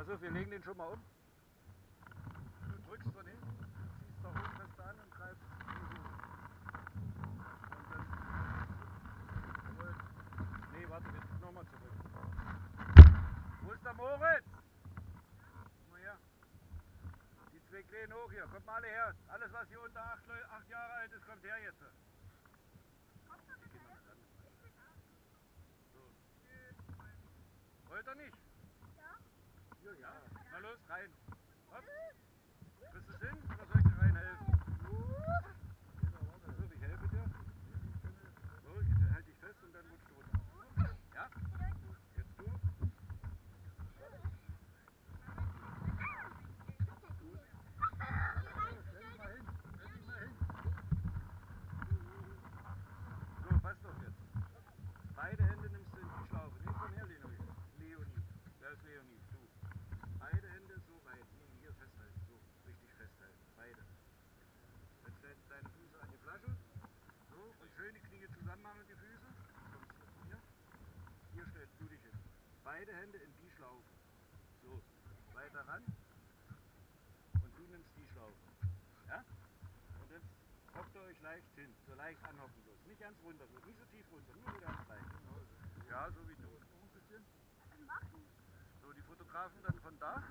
Pass auf, wir legen den schon mal um. Du drückst von hinten, ziehst da hoch fest an und greifst in die Hose. Und dann... Nee, warte, jetzt nochmal zurück. Wo ist der Moritz? Komm mal her. Die zwei Kleinen hoch hier, kommt mal alle her. Alles was hier unter 8 Jahre alt ist, kommt her jetzt. So. Wollt ihr nicht? Ja. Ja. Na los, rein. Hopp. Kriegst du es hin oder soll ich dir reinhelfen? So, ich helfe dir. So, ich halte dich fest und dann rutscht du runter. Ja? Jetzt du. So, pass doch jetzt. Beide Hände nimmst du in die Schlaufe. Nee, komm her, Leonie. Wer ist Leonie? Du. Beide Hände so weit. Nee, hier festhalten. So, richtig festhalten. Beide. Jetzt stellst du deine Füße an die Flasche. So, und schön die Knie zusammen machen, die Füße. Kommst hier zu mir. Hier stellst du dich hin. Beide Hände in die Schlaufe. So, weiter ran. Und du nimmst die Schlaufe. Ja? Und jetzt hockt ihr euch leicht hin. So leicht anhocken bloß. Nicht ganz runter, so. Nicht so tief runter. Nur so ganz leicht. Ja, so wie du. Noch ein bisschen. So, die Fotografen dann von da.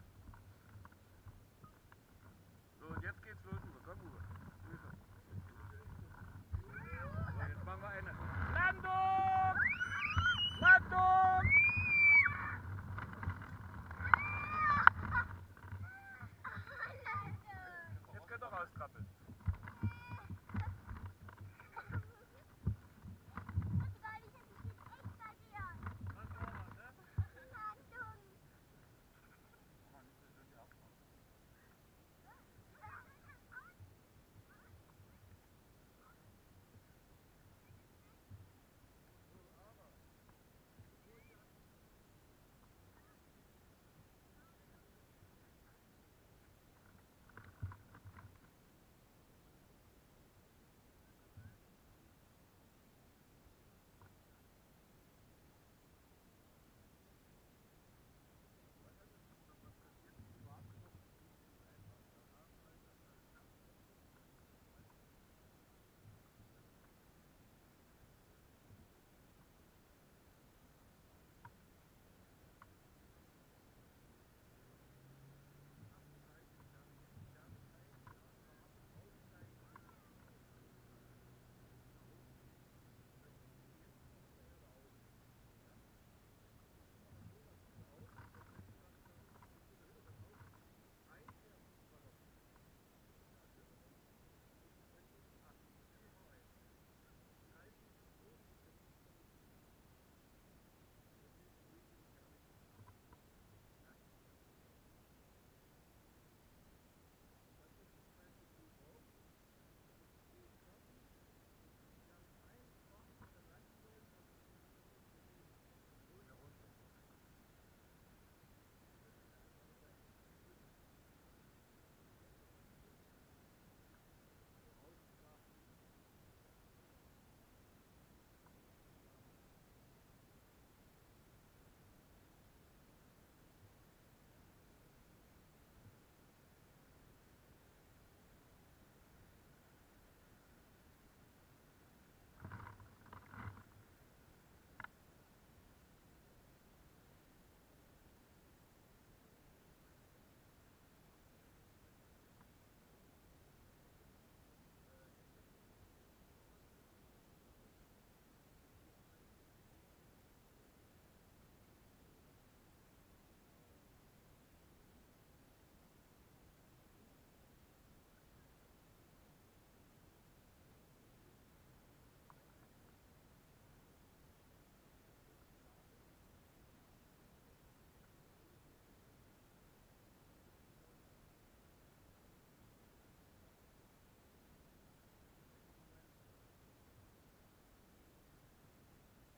So, und jetzt geht's los, Uwe. Komm, Uwe. Hilfe. So, jetzt machen wir eine Landung! Landung! Jetzt könnt ihr rauskrabbeln.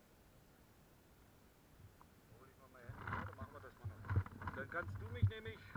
Kannst du mich nämlich